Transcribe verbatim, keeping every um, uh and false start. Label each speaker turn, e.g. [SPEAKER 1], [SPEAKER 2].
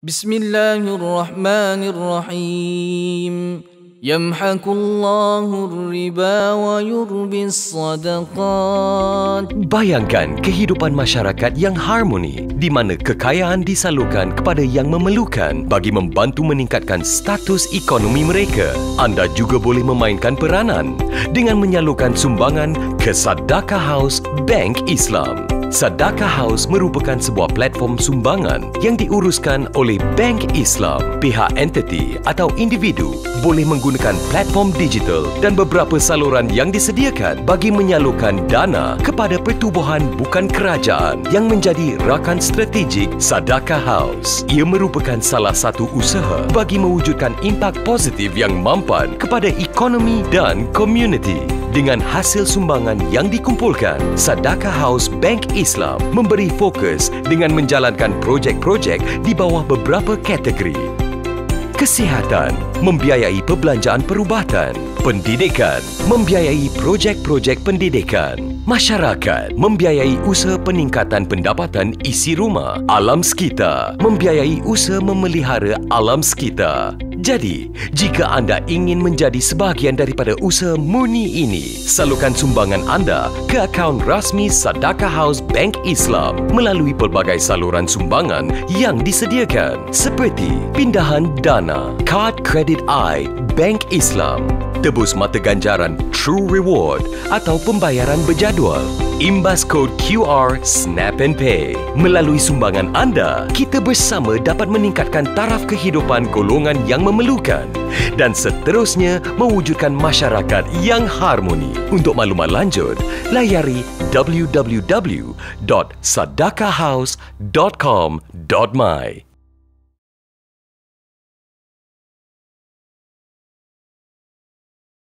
[SPEAKER 1] Bismillahirrahmanirrahim. Yamhaqullahu riba wa yurbis sadaqat.
[SPEAKER 2] Bayangkan kehidupan masyarakat yang harmoni di mana kekayaan disalurkan kepada yang memerlukan bagi membantu meningkatkan status ekonomi mereka. Anda juga boleh memainkan peranan dengan menyalurkan sumbangan ke Sadaqah House Bank Islam. Sadaqah House merupakan sebuah platform sumbangan yang diuruskan oleh Bank Islam. Pihak entiti atau individu boleh menggunakan platform digital dan beberapa saluran yang disediakan bagi menyalurkan dana kepada pertubuhan bukan kerajaan yang menjadi rakan strategik Sadaqah House. Ia merupakan salah satu usaha bagi mewujudkan impak positif yang mampan kepada ekonomi dan komuniti. Dengan hasil sumbangan yang dikumpulkan, Sadaqah House Bank Islam memberi fokus dengan menjalankan projek-projek di bawah beberapa kategori. Kesihatan, membiayai perbelanjaan perubatan. Pendidikan, membiayai projek-projek pendidikan. Masyarakat, membiayai usaha peningkatan pendapatan isi rumah. Alam sekitar, membiayai usaha memelihara alam sekitar. Jadi, jika anda ingin menjadi sebahagian daripada usaha murni ini, salurkan sumbangan anda ke akaun rasmi Sadaqah House Bank Islam melalui pelbagai saluran sumbangan yang disediakan seperti pindahan dana, kad kredit I Bank Islam, tebus mata ganjaran True Reward atau pembayaran berjadual, imbas kod Q R Snap and Pay. Melalui sumbangan anda, kita bersama dapat meningkatkan taraf kehidupan golongan yang memerlukan dan seterusnya mewujudkan masyarakat yang harmoni. Untuk maklumat lanjut, layari w w w dot sadaqahhouse dot com dot my.